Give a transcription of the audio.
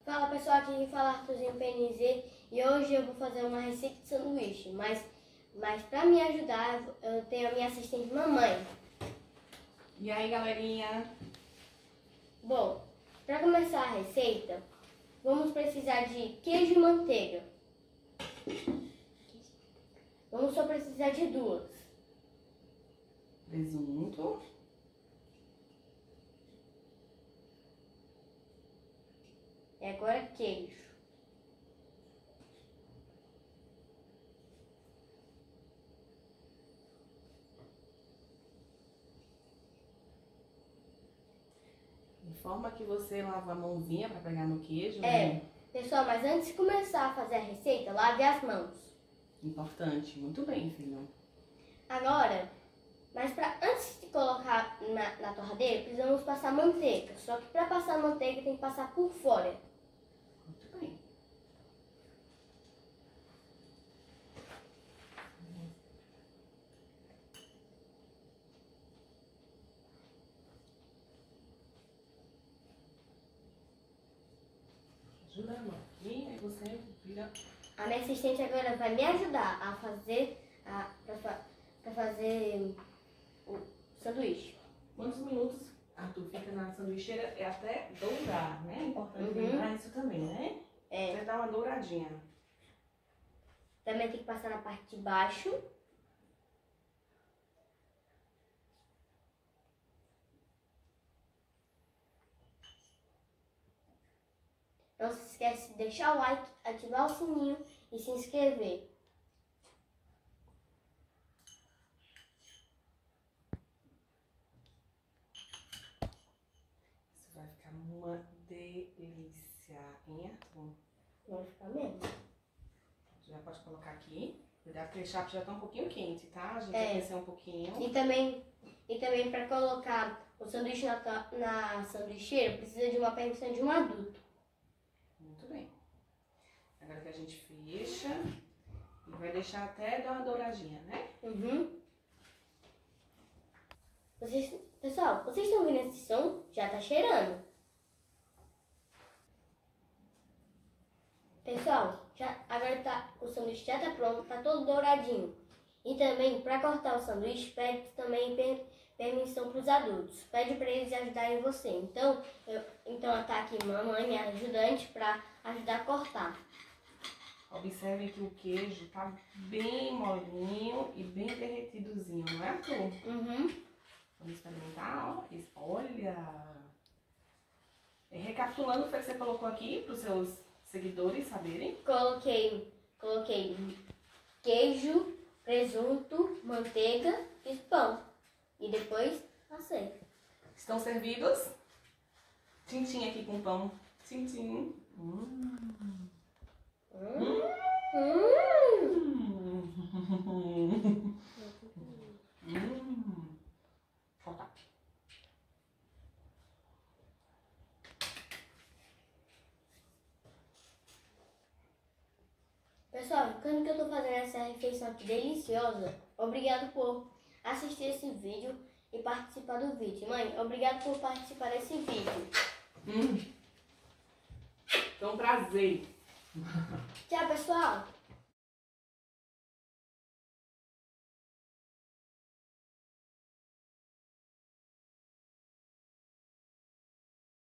Fala pessoal, aqui quem fala Arthurzinho PNZ e hoje eu vou fazer uma receita de sanduíche, mas para me ajudar eu tenho a minha assistente mamãe. E aí galerinha? Bom, para começar a receita, vamos precisar de queijo e manteiga. Vamos só precisar de duas. Presunto. E agora queijo. Informa que você lava a mãozinha para pegar no queijo, né? Pessoal, mas antes de começar a fazer a receita, lave as mãos. Importante. Muito bem, filho. Agora, antes de colocar na torradeira, precisamos passar manteiga. Só que para passar manteiga tem que passar por fora. Muito bem. Ajuda a mão aqui, aí você vira. A minha assistente agora vai me ajudar a fazer para fazer o sanduíche. Quantos minutos, Arthur, fica na sanduicheira? É até dourar, né? É importante lembrar isso também, né? Você dá uma douradinha. Também tem que passar na parte de baixo. Não se esquece de deixar o like, ativar o sininho e se inscrever. Isso vai ficar uma delícia, hein, Arthur? Vai ficar mesmo. Já pode colocar aqui. Cuidado que o chapa já tá um pouquinho quente, tá? A gente vai aquecer um pouquinho. E também para colocar o sanduíche na sanduicheira, precisa de uma permissão de um adulto. Muito bem. Agora que a gente fecha e vai deixar até dar uma douradinha, né? Pessoal, vocês estão ouvindo esse som? Já tá cheirando. Pessoal, agora o sanduíche já tá pronto, tá todo douradinho. E também, para cortar o sanduíche, pede também permissão para os adultos. Pede para eles ajudarem você. Então tá aqui mamãe, minha ajudante, para ajudar a cortar. Observe que o queijo tá bem molinho e bem derretidozinho, não é, Arthur? Vamos experimentar, ó. Olha! Recapitulando o que você colocou aqui para os seus seguidores saberem. Coloquei queijo, presunto, manteiga e pão. E depois assei. Estão servidos? Tchim-tchim aqui com pão. Tchim-tchim. Falta. Pessoal, ficando que eu tô fazendo essa refeição aqui deliciosa, obrigado por assistir esse vídeo e participar do vídeo. Mãe, obrigado por participar desse vídeo. Foi um prazer. Tchau, pessoal!